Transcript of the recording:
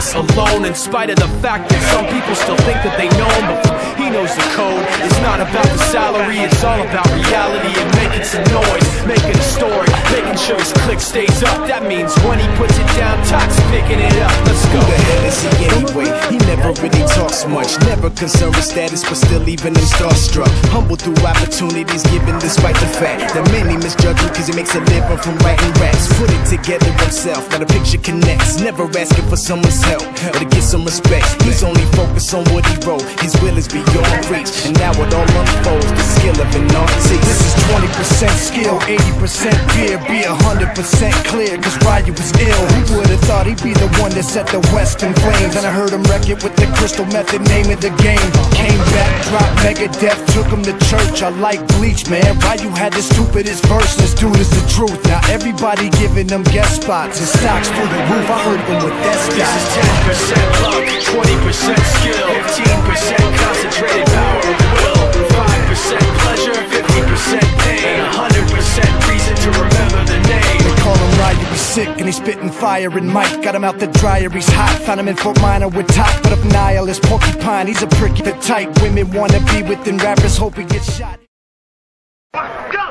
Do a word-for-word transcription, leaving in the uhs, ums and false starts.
us alone, in spite of the fact that some people still think that they know him. But he knows the code. It's not about the salary, it's all about reality and making some noise, making a story, making sure his click stays up. That means when he puts it down, Tox picking it up. Let's go. Who the hell is he anyway? He never really talks much, never concerned with status, but still leaving him starstruck. Humble through opportunities given despite the fact that many misjudge him cause he makes a living from writing raps. Put it together himself, now the picture connects. Never asking for someone's help or to get some respect. He's only focused on what he wrote. His will is beyond reach, and now it all unfolds. The skill of an artist. This is twenty percent skill, eighty percent fear. Be a hundred percent clear, cause Ryu was ill. Who would've thought he'd be the one that set the West in flames? And I heard him wreck it with the Crystal Method, name of the game. Came back, dropped Megadeth, took him to church. I like Bleach, man. Ryu had the stupidest verse. This dude is the truth. Now everybody giving them guest spots and stocks through the roof. I heard them with that stock. This is ten percent luck, twenty percent skill, fifteen percent concentrated power of will, five percent pleasure, fifty percent pain, one hundred percent reason to remember the name. They call him Ryu, he's sick and he's spitting fire. And Mike got him out the dryer, he's hot. Found him in Fort Minor with Top, but of nihilist porcupine. He's a pricky, the type women wanna be within rappers, hope he gets shot.